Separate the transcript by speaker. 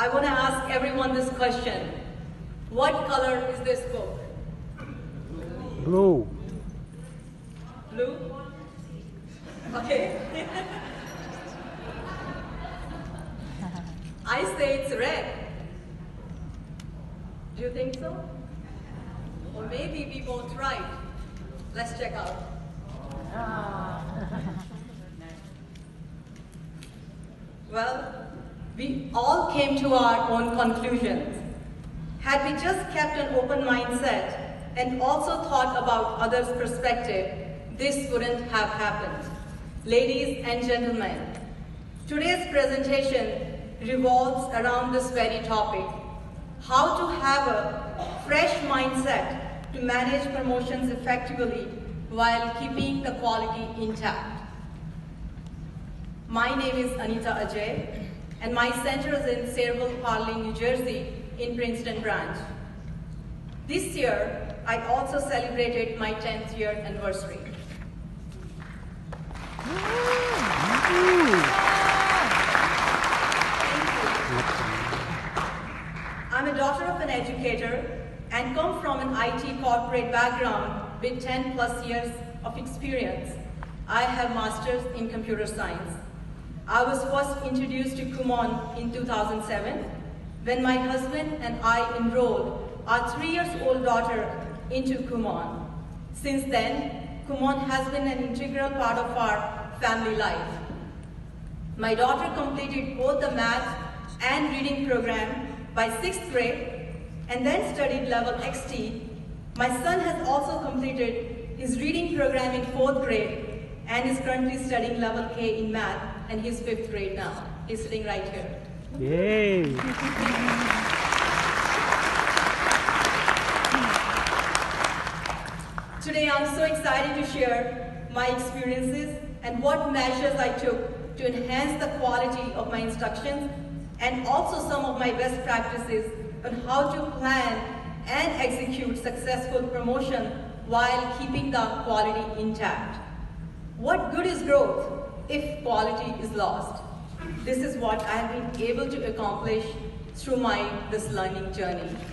Speaker 1: I want to ask everyone this question. What color is this book?
Speaker 2: Blue.
Speaker 1: Blue? Okay. I say it's red. Do you think so? Or maybe we both right. Let's check out. Well, we all came to our own conclusions. Had we just kept an open mindset and also thought about others' perspective, this wouldn't have happened. Ladies and gentlemen, today's presentation revolves around this very topic: how to have a fresh mindset to manage promotions effectively while keeping the quality intact. My name is Anita Ajay, and my center is in Sayreville, Parley, New Jersey, in Princeton branch. This year, I also celebrated my 10th year anniversary. I'm a daughter of an educator and come from an IT corporate background with 10 plus years of experience. I have masters in computer science. I was first introduced to Kumon in 2007 when my husband and I enrolled our 3-year-old daughter into Kumon. Since then, Kumon has been an integral part of our family life. My daughter completed both the math and reading program by 6th grade and then studied level XT. My son has also completed his reading program in 4th grade and is currently studying level K in math, and he's 5th grade now. He's sitting right here.
Speaker 2: Yay!
Speaker 1: Today I'm so excited to share my experiences and what measures I took to enhance the quality of my instructions, and also some of my best practices on how to plan and execute successful promotion while keeping the quality intact. What good is growth if quality is lost? This is what I have been able to accomplish through this learning journey.